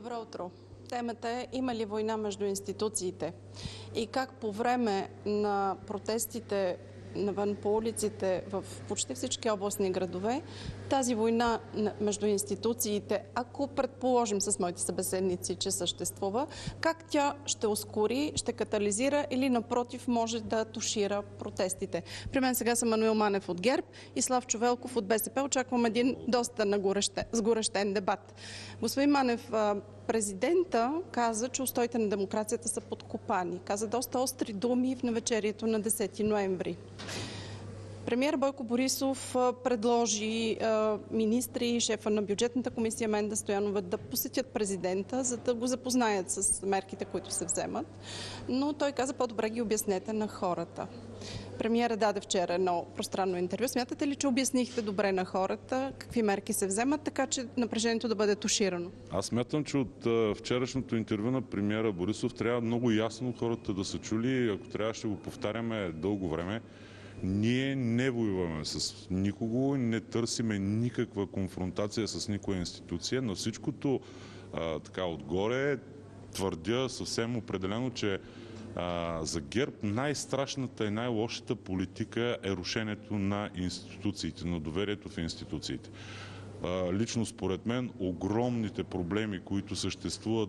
Добро утро. Темата е: има ли война между институциите? И как по време на протестите навън по улиците в почти всички областни градове, тази война между институциите, ако предположим с моите събеседници, че съществува, как тя ще ускори, ще катализира или напротив може да тушира протестите? При мен сега са Маноил Манев от ГЕРБ и Славчо Велков от БСП. Очаквам един доста сгорещен дебат. Господин Манев, президента каза, че устоите на демокрацията са подкопани. Каза доста остри думи в навечерието на 10 ноември. Премиер Бойко Борисов предложи министри и шефа на бюджетната комисия Менда Стоянова да посетят президента, за да го запознаят с мерките, които се вземат. Но той каза: по-добре ги обяснете на хората. Премиерът даде вчера едно пространно интервю. Смятате ли, че обяснихте добре на хората какви мерки се вземат, така че напрежението да бъде туширано? Аз смятам, че от вчерашното интервю на премиера Борисов трябва много ясно хората да са чули. Ако трябва, ще го повтаряме дълго време. Ние не воюваме с никого, не търсиме никаква конфронтация с никоя институция. На всичкото така отгоре твърдя съвсем определено, че за ГЕРБ най-страшната и най-лошата политика е рушенето на институциите, на доверието в институциите. Лично според мен огромните проблеми, които съществуват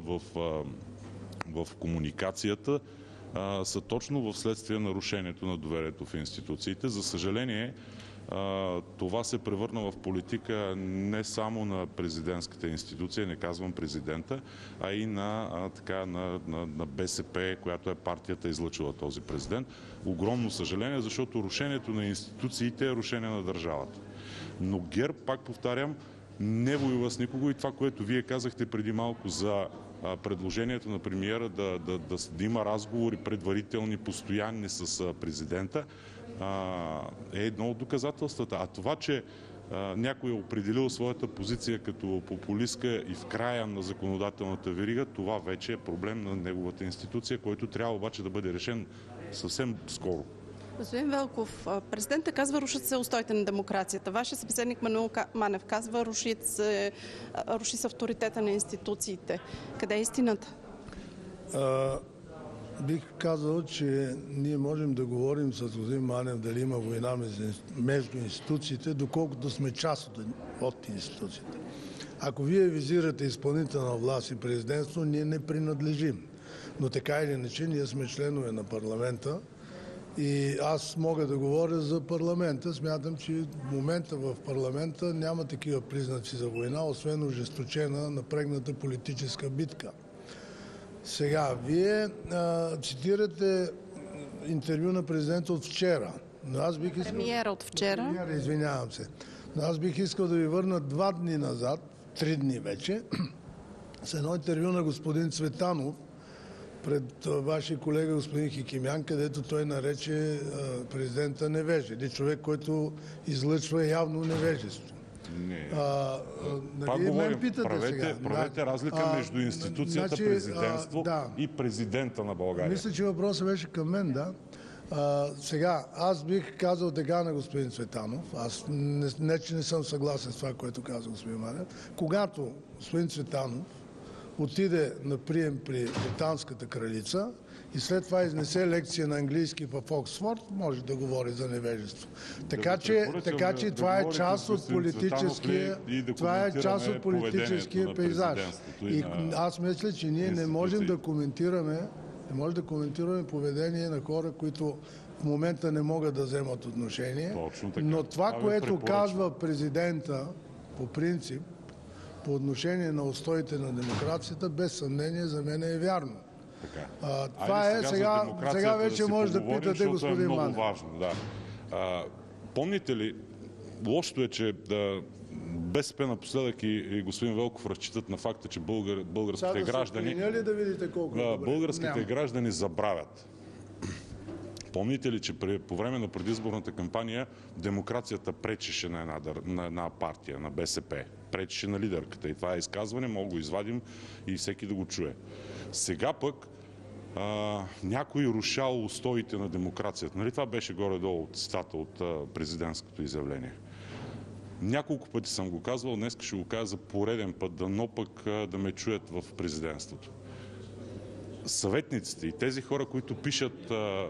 в комуникацията, са точно в следствие на нарушението на доверието в институциите. За съжаление, това се превърна в политика не само на президентската институция, не казвам президента, а и на БСП, която е партията излъчила този президент. Огромно съжаление, защото рушението на институциите е рушение на държавата. Но ГЕРБ, пак повтарям, не воюва с никого и това, което вие казахте преди малко за предложението на премиера да има разговори предварителни, постоянни с президента, е едно от доказателствата. А това, че някой е определил своята позиция като популистка и в края на законодателната верига, това вече е проблем на неговата институция, който трябва обаче да бъде решен съвсем скоро. Господин Велков, президента казва: рушат се устоите на демокрацията. Вашия събеседник Маноил Манев казва: руши се авторитета на институциите. Къде е истината? Бих казал, че ние можем да говорим с господин Манев дали има война между институциите, доколкото сме част от институциите. Ако вие визирате изпълнителна власт и президентство, ние не принадлежим. Но така или иначе, ние сме членове на парламента. И аз мога да говоря за парламента. Смятам, че в момента в парламента няма такива признаци за война, освен ожесточена, напрегната политическа битка. Сега, вие цитирате интервю на президента от вчера. Но аз бих искал... Премиера от вчера. Премиера, извинявам се. Но аз бих искал да ви върна 2 дни назад, 3 дни вече, с едно интервю на господин Цветанов пред вашия колега господин Хикимян, където той нарече президента невеже. Или човек, който излъчва явно невежество. Не. Нали, мен питате сега. Правете разлика между институцията президентство и президента на България. Мисля, че въпросът беше към мен, да. Сега, аз бих казал така на господин Цветанов. Аз не, че не съм съгласен с това, което каза господин Манев. Когато господин Цветанов отиде на прием при британската кралица и след това изнесе лекция на английски в Оксфорд, може да говори за невежество. Така че това е част от политическия пейзаж. И аз мисля, че ние не можем да коментираме поведение на хора, които в момента не могат да вземат отношение. Но това, което казва президента по принцип, по отношение на устоите на демокрацията, без съмнение за мен е вярно. Това е, сега вече може да питате господин Манев. Много важно, да. Помните ли, лошото е, че БСП напоследък и господин Велков разчитат на факта, че българските граждани забравят. Помните ли, че по време на предизборната кампания демокрацията пречеше на една партия, на БСП, пречеше на лидерката. И това е изказване, мога го извадим и всеки да го чуе. Сега пък някой рушал устоите на демокрацията. Нали това беше горе-долу цитата от президентското изявление? Няколко пъти съм го казвал, днес ще го кажа за пореден път, дано пък да ме чуят в президентството. Съветниците и тези хора, които пишат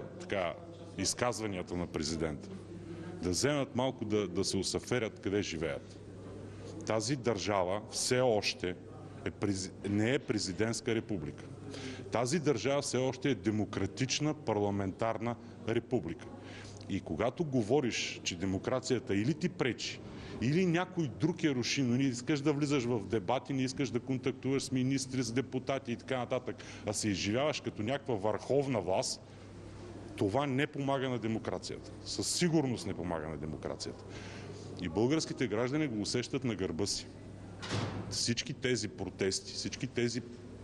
изказванията на президента, да вземат малко да се усъферят къде живеят. Тази държава все още не е президентска република. Тази държава все още е демократична парламентарна република. И когато говориш, че демокрацията или ти пречи, или някой друг я руши, но не искаш да влизаш в дебати, не искаш да контактуваш с министри, с депутати и така нататък, а се изживяваш като някаква върховна власт, това не помага на демокрацията. Със сигурност не помага на демокрацията. И българските граждани го усещат на гърба си. Всички тези протести, всички тези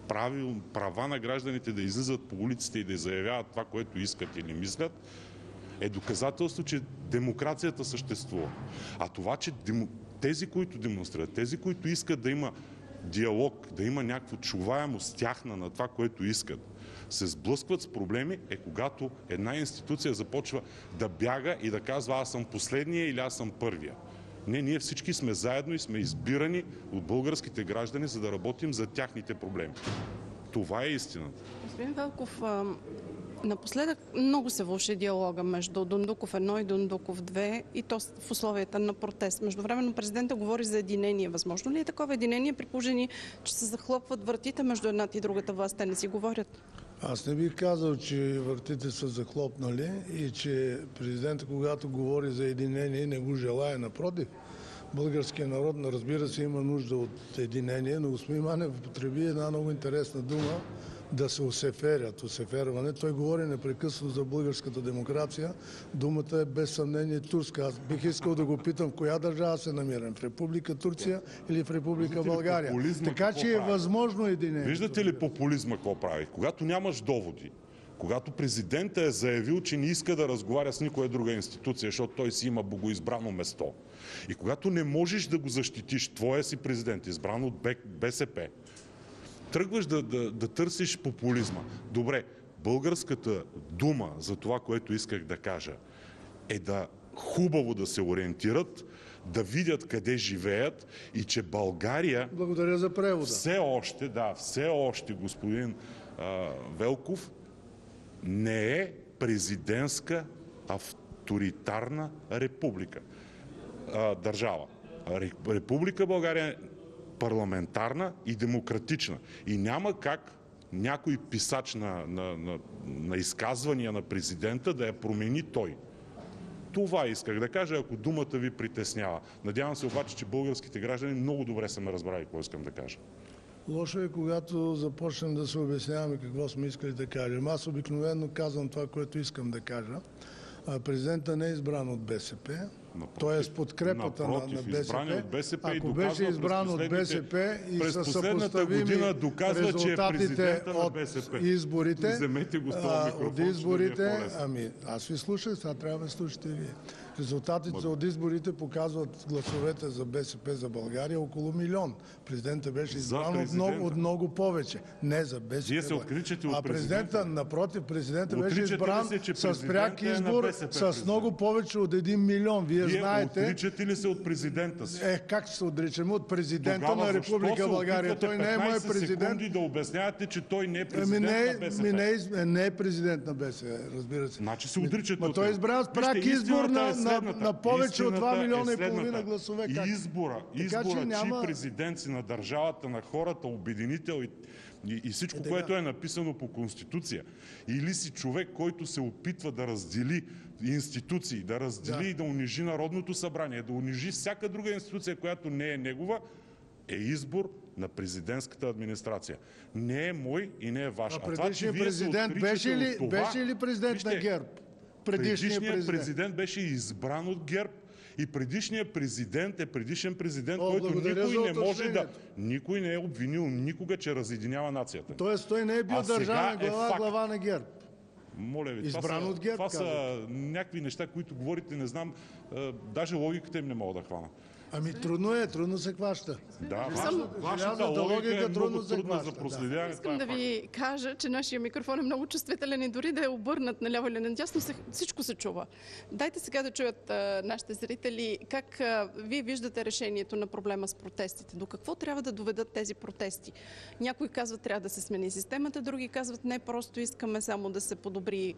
права на гражданите да излизат по улиците и да заявяват това, което искат или мислят, е доказателство, че демокрацията съществува. А това, че тези, които демонстрират, тези, които искат да има диалог, да има някаква чуваемост тяхна на това, което искат, се сблъскват с проблеми, е когато една институция започва да бяга и да казва: аз съм последния или аз съм първия. Не, ние всички сме заедно и сме избирани от българските граждани, за да работим за тяхните проблеми. Това е истината. Господин Велков, напоследък много се влоши диалога между Дондуков 1 и Дондуков 2, и то в условията на протест. Междувременно президента говори за единение. Възможно ли е такова единение, при положение, че се захлопват вратите между едната и другата власт? Те не си говорят. Аз не бих казал, че вратите са захлопнали и че президентът, когато говори за единение, не го желае. Напротив, българският народ, разбира се, има нужда от единение, но господин Манев употреби една много интересна дума – да се усеферят, усеферване. Той говори непрекъснато за българската демокрация. Думата е без съмнение турска. Аз бих искал да го питам в коя държава се намирам? В Република Турция или в Република България? Така че е възможно единение. Виждате ли популизма какво прави? Когато нямаш доводи, когато президентът е заявил, че не иска да разговаря с никоя друга институция, защото той си има богоизбрано место, и когато не можеш да го защитиш, твоя си президент, избран от БСП, тръгваш да търсиш популизма. Добре, българската дума за това, което исках да кажа, е хубаво да се ориентират, да видят къде живеят и че България... Благодаря за превода. Все още, господин Велков, не е президентска авторитарна република. Държава. Република България парламентарна и демократична. И няма как някой писач на изказвания на президента да я промени той. Това исках да кажа, ако думата ви притеснява. Надявам се обаче, че българските граждани много добре са ме разбрали какво искам да кажа. Лошо е, когато започнем да се обясняваме какво сме искали да кажем. Аз обикновено казвам това, което искам да кажа. Президентът не е избран от БСП. Той е с подкрепата на БСП. Ако беше избран от БСП и са съпоставими резултатите от изборите, аз ви слушах, сега трябва да слушате вие. Резултатите от изборите показват гласовете за БСП за България около 1 милион. Президентът беше избран от много повече. Не за БСП. Вие се отричате от президента. Напротив, президентът беше избран с пряк избор с много повече от 1 милион. Вие знаете. Отричате ли се от президента си? Как ще се отричаме от президента на Република България? Той не е мой президент. Да обяснявате, че той не е президент на БСП. Не е президент на БСП, разбира се. Значи се отричате от той е избран с пряк избор на повече от 2 милиона и половина гласове. Избора, чий президент си на държавата, на хората, обединител и всичко, което е написано по Конституция. Или си човек, който се опитва да раздели институции, да раздели и да унижи Народното събрание, да унижи всяка друга институция, която не е негова, е избор на президентската администрация. Не е мой и не е ваш. А предишният президент беше ли президент на ГЕРБ? Предишният президент беше избран от ГЕРБ. И предишният президент е предишен президент, който никой не е обвинил никога, че разединява нацията. Тоест той не е бил държавен глава на ГЕРБ. Моля ви, избран от ГЕРБ, това са някакви неща, които говорите, не знам, даже логиката им не мога да хвана. Ами трудно се хваща. Да, вашата желязната логика логика е много трудно се трудна за хваща, проследяване. Искам да ви кажа, че нашия микрофон е много чувствителен и дори да е обърнат наляво или надясно, всичко се чува. Дайте сега да чуят нашите зрители как вие виждате решението на проблема с протестите. До какво трябва да доведат тези протести? Някои казват, трябва да се смени системата, други казват, не, просто искаме само да се подобри,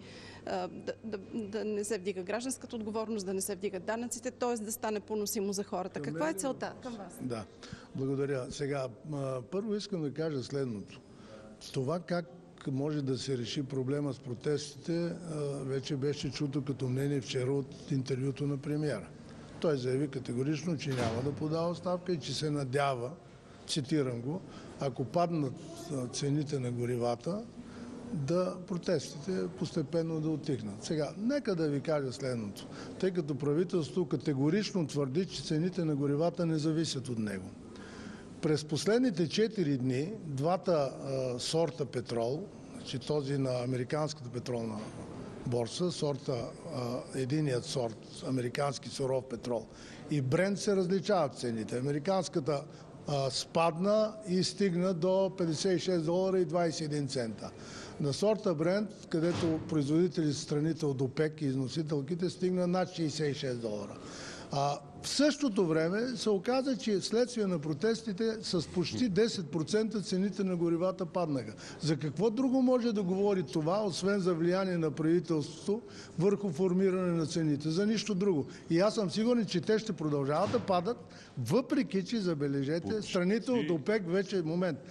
да не се вдига гражданската отговорност, да не се вдигат данъците, т.е. да стане поносимо за хората. Каква е целта към вас? Да, благодаря. Сега, първо искам да кажа следното. Това как може да се реши проблема с протестите, вече беше чуто като мнение вчера от интервюто на премиера. Той заяви категорично, че няма да подава оставка и че се надява, цитирам го, ако паднат цените на горивата, да протестите постепенно да отихнат. Сега, нека да ви кажа следното. Тъй като правителството категорично твърди, че цените на горивата не зависят от него. През последните 4 дни двата сорта петрол, значи този на американската петролна борса, единият сорт, американски суров петрол и Брент се различават цените. Американската спадна и стигна до $56.21. На сорта Брент, където производители са страните от ОПЕК и износителките, стигна над $66. В същото време се оказа, че вследствие на протестите с почти 10% цените на горивата паднаха. За какво друго може да говори това, освен за влияние на правителството върху формиране на цените? За нищо друго. И аз съм сигурен, че те ще продължават да падат, въпреки че, забележете, страните от ОПЕК вече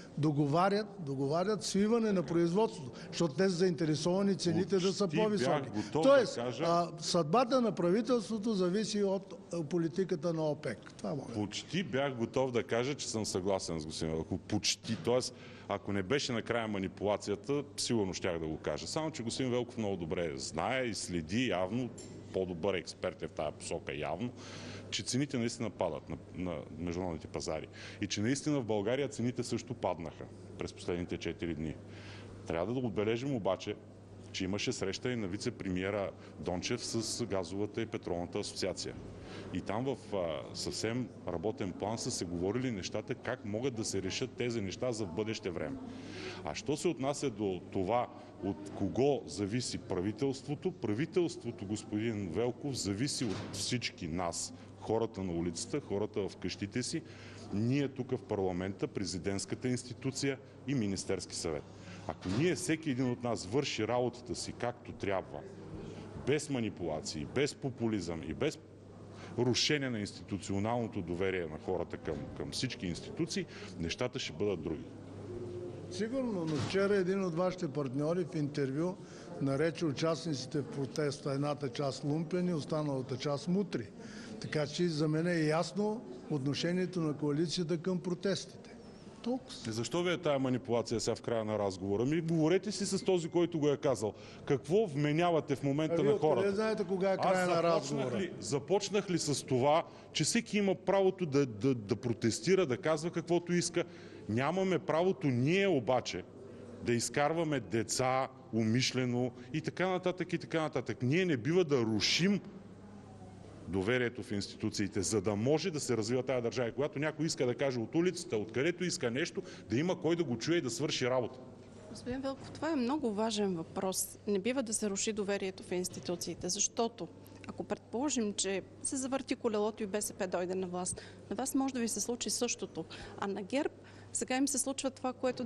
договарят свиване на производството, защото те са заинтересовани цените да са по-високи. Тоест, съдбата на правителството зависи от политиката на ОПЕК. Това може. Почти бях готов да кажа, че съм съгласен с господин Велков. Почти. Тоест, ако не беше накрая манипулацията, сигурно щях да го кажа. Само, че господин Велков много добре знае и следи явно, по-добър експерт е в тази посока явно, че цените наистина падат на международните пазари. И че наистина в България цените също паднаха през последните 4 дни. Трябва да отбележим обаче, че имаше среща и на вице-премиера Дончев с газовата и петролната асоциация. И там в съвсем работен план са се говорили нещата, как могат да се решат тези неща за бъдеще време. А що се отнася до това, от кого зависи правителството? Правителството, господин Велков, зависи от всички нас, хората на улицата, хората в къщите си, ние тук в парламента, президентската институция и Министерски съвет. Ако ние, всеки един от нас, върши работата си както трябва, без манипулации, без популизъм и без рушение на институционалното доверие на хората към всички институции, нещата ще бъдат други. Сигурно, но вчера един от вашите партньори в интервю нарече участниците в протеста едната част лумпени, останалата част мутри. Така че за мен е ясно отношението на коалицията към протестите. Защо ви е тая манипулация сега в края на разговора? Говорете си с този, който го е казал. Какво вменявате в момента на хората? Вие знаете кога е края на разговора? Започнах ли с това, че всеки има правото да протестира, да казва каквото иска? Нямаме правото ние обаче да изкарваме деца умишлено и така нататък и така нататък. Ние не бива да рушим доверието в институциите, за да може да се развива тази държава. И когато някой иска да каже от улицата, откъдето иска нещо, да има кой да го чуе и да свърши работа. Господин Велков, това е много важен въпрос. Не бива да се руши доверието в институциите, защото ако предположим, че се завърти колелото и БСП дойде на власт, на вас може да ви се случи същото. А на ГЕРБ сега им се случва това, което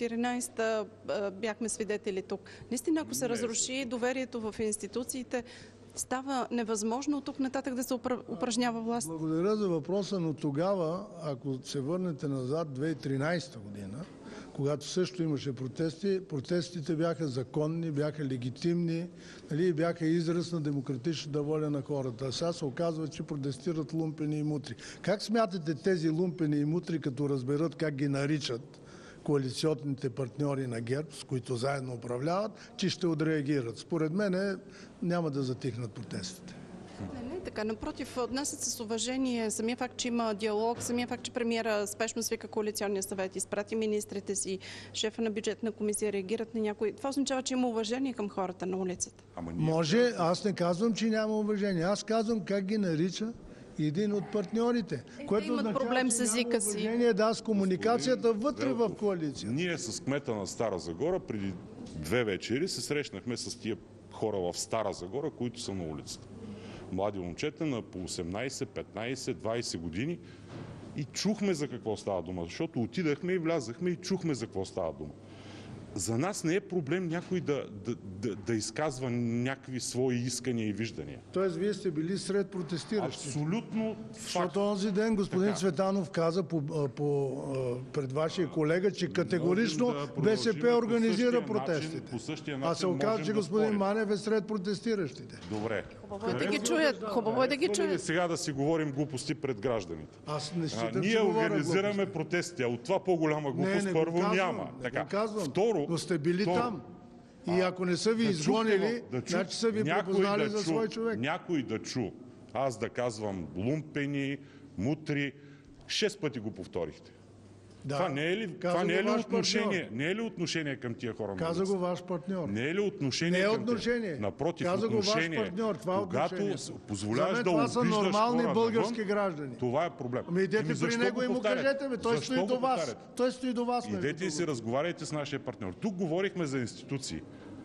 2014 бяхме свидетели тук. Наистина, ако се разруши доверието в институциите, става невъзможно от тук нататък да се упражнява власт. Благодаря за въпроса, но тогава, ако се върнете назад, 2013 година, когато също имаше протести, протестите бяха законни, бяха легитимни, бяха израз на демократичната воля на хората. А сега се оказва, че протестират лумпени и мутри. Как смятате тези лумпени и мутри, като разберат как ги наричат коалиционните партньори на ГЕРБ, с които заедно управляват, че ще отреагират? Според мен няма да затихнат протестите. Не, така. Напротив, отнасят се с уважение. Самия факт, че има диалог, самия факт, че премиера спешно свика коалиционния съвет, изпрати министрите си, шефа на бюджетна комисия реагират на някой. Това означава, че има уважение към хората на улицата. Може, аз не казвам, че няма уважение. Аз казвам как ги нарича един от партньорите. Те имат проблем с езика си. Да, с комуникацията вътре в коалиция. Ние с кмета на Стара Загора преди 2 вечери се срещнахме с тия хора в Стара Загора, които са на улицата. Млади момчета на по 18, 15, 20 години и чухме за какво става дума, защото отидахме и влязахме и чухме за какво става дума. За нас не е проблем някой да изказва някакви свои искания и виждания. Тоест, вие сте били сред протестиращите. Абсолютно факт. Защото онзи ден господин Цветанов каза пред вашия колега, че категорично БСП организира протестите. По същия начин а се оказа, че господин Манев е сред протестиращите. Добре. Хубаво е да ги чуят. Хубаво е да ги чуят. Сега да си говорим глупости пред гражданите. Аз не считам, ние че организираме протести, а от това по-голяма глупост първо няма. Второ, но сте били там. И ако не са ви изгонили, значи са ви препознали за свой човек. Някой да чу. Аз да казвам лумпени, мутри. 6 пъти го повторихте. Да. Това не е ли отношение? Не е ли отношение към тия хора? Каза го ваш партньор. Не е ли отношение? Не е отношение. Напротив, каза отношение. Го ваш партньор. Това когато позволяваш да това са нормални хора български навън, граждани. това е проблем. Ами идете при него и му кажете, той стои до вас. Той стои до вас. Идете и си разговаряйте с нашия партньор. Тук говорихме за институции.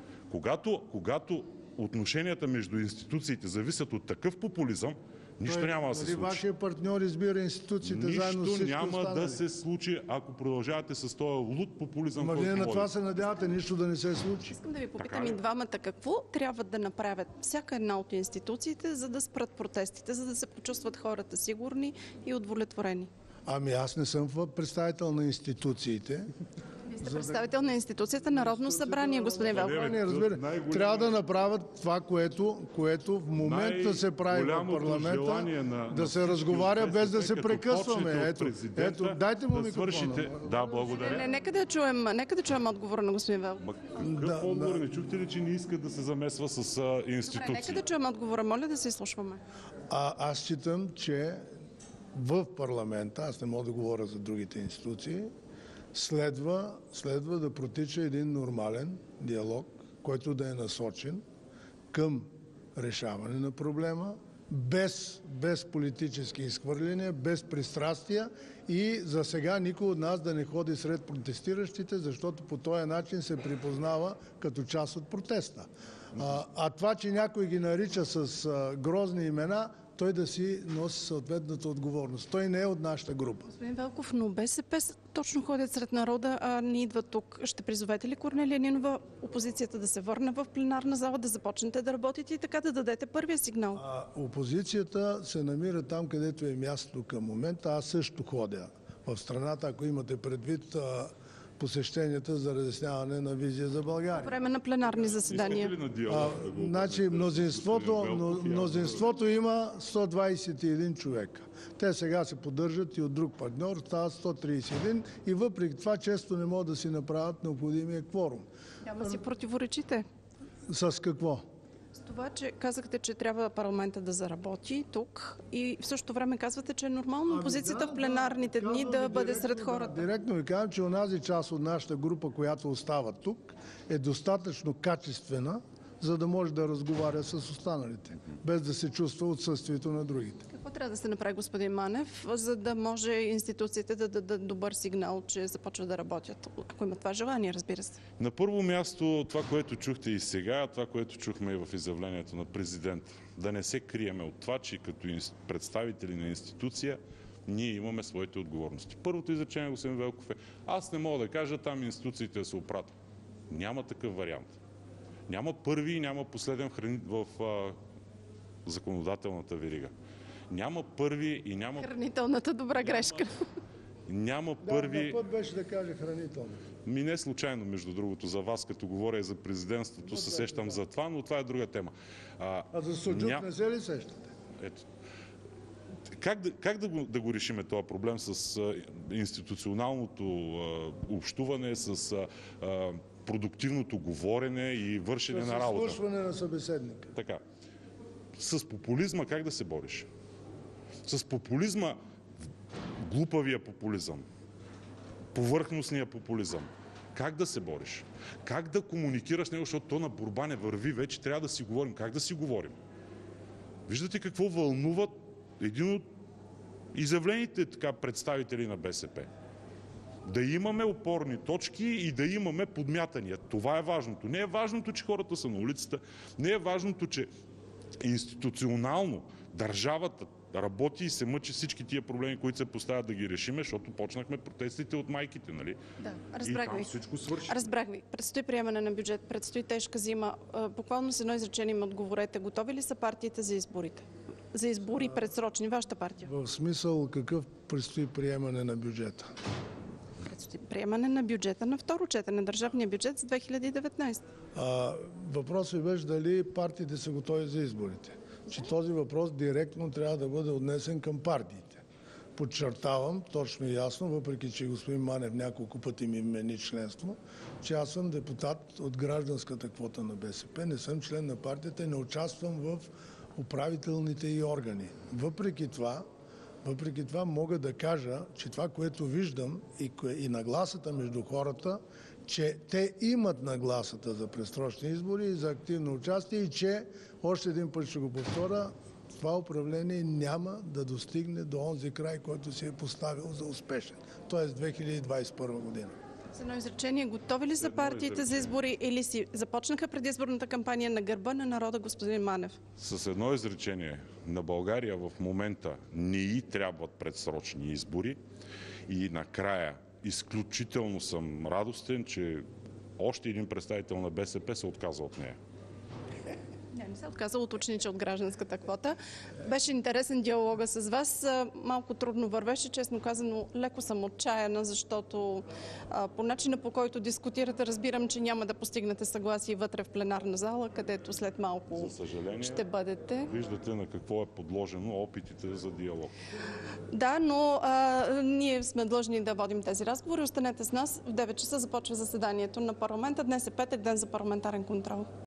Когато отношенията между институциите зависят от такъв популизъм, нищо няма да се случи. Вашия партньор избира институциите заедно с всички останали. Нищо няма да се случи, ако продължавате с този луд популизъм. Ма вие на това се надявате, нищо да не се случи. Искам да ви попитам и двамата, какво трябва да направят всяка една от институциите, за да спрат протестите, за да се почувстват хората сигурни и удовлетворени? Ами аз не съм представител на институциите. Вие сте представител на институцията Народно събрание, господин Велков. Трябва да направят това, което в момента се прави в парламента, да се разговаря без да се прекъсваме. Ето, дайте му микрофона. Да, благодаря. Нека да чуем отговора на господин Велков. Какъв отговор? Не чухте ли, че не иска да се замесва с институции? Нека да чуем отговора. Моля да се изслушваме. Аз считам, че в парламента, аз не мога да говоря за другите институции, следва да протича един нормален диалог, който да е насочен към решаване на проблема, без политически изхвърляния, без пристрастия и за сега никой от нас да не ходи сред протестиращите, защото по този начин се припознава като част от протеста. А това, че някой ги нарича с грозни имена, той да си носи съответната отговорност. Той не е от нашата група. Господин Велков, но БСП точно ходят сред народа, а не идват тук. Ще призовете ли Корнелия Нинова опозицията да се върне в пленарна зала, да започнете да работите и така да дадете първия сигнал? Опозицията се намира там, където е мястото към момента. Аз също ходя в страната, ако имате предвид посещенията за разясняване на визия за България. Време на пленарни заседания. Значи мнозинството има 121 човека. Те сега се поддържат и от друг партньор, стават 131 и въпреки това често не могат да си направят необходимия кворум. Няма си противоречите. С какво? С това, че казахте, че трябва парламента да заработи тук и в същото време казвате, че е нормално опозицията в пленарните дни да бъде сред хората. Директно ви казвам, че онази част от нашата група, която остава тук, е достатъчно качествена, за да може да разговаря с останалите, без да се чувства отсъствието на другите. Какво трябва да се направи, господин Манев, за да може институциите да дадат добър сигнал, че започват да работят? Ако има това желание, разбира се. На първо място, това, което чухте и сега, това, което чухме и в изявлението на президента. Да не се криеме от това, че като представители на институция ние имаме своите отговорности. Първото изречение, господин Велков, е: аз не мога да кажа там институциите да се оправят. Няма такъв вариант. Няма първи и няма последен в законодателната верига. Няма първи и няма... Хранителната добра грешка. Няма първи... Да, път беше да каже хранително. Не случайно, между другото, за вас, като говоря и за президентството, се сещам за това, но това е друга тема. А за Суджук не се ли сещате? Ето. Как да го решиме този проблем с институционалното общуване, с продуктивното говорене и вършене на работа? С слушване на събеседника. Така. С популизма как да се бориш? С популизма, глупавия популизъм, повърхностния популизъм. Как да се бориш? Как да комуникираш с него, защото то на борба не върви, вече трябва да си говорим. Как да си говорим? Виждате какво вълнуват един от изявлените така представители на БСП. Да имаме опорни точки и да имаме подмятания. Това е важното. Не е важното, че хората са на улицата, не е важното, че институционално държавата работи и се мъчи всички тия проблеми, които се поставят, да ги решиме, защото почнахме протестите от майките, нали? Да, И разбрах там ви. всичко свърши. Разбрах ви. Предстои приемане на бюджет, предстои тежка зима. Буквално с едно изречение ми отговорете. Готови ли са партиите за изборите? За избори предсрочни, вашата партия? В смисъл какъв предстои приемане на бюджета? Предстои приемане на бюджета на второ четене на държавния бюджет за 2019. Въпросът беше дали партиите са готови за изборите. Че този въпрос директно трябва да бъде отнесен към партиите. Подчертавам точно и ясно, въпреки че господин Манев няколко пъти ми мени членство, че аз съм депутат от гражданската квота на БСП, не съм член на партията и не участвам в управителните й органи. Въпреки това мога да кажа, че това, което виждам и нагласата между хората, че те имат нагласата за предсрочни избори и за активно участие и че, още един път ще го повторя, това управление няма да достигне до онзи край, който си е поставил за успешен, т.е. 2021 година. С едно изречение, готови ли са партиите за избори или си започнаха предизборната кампания на гърба на народа, господин Манев? С едно изречение, на България в момента не й трябват предсрочни избори и накрая изключително съм радостен, че още един представител на БСП се отказа от нея. Не се отказал, уточни, че от гражданската квота. Беше интересен диалога с вас. Малко трудно вървеше, честно казано, леко съм отчаяна, защото по начина, по който дискутирате, разбирам, че няма да постигнете съгласие вътре в пленарна зала, където след малко За съжаление, ще бъдете. виждате на какво е подложено опитите за диалог. Да, но ние сме длъжни да водим тези разговори. Останете с нас. В 9 часа започва заседанието на парламента. Днес е петък, ден за парламентарен контрол.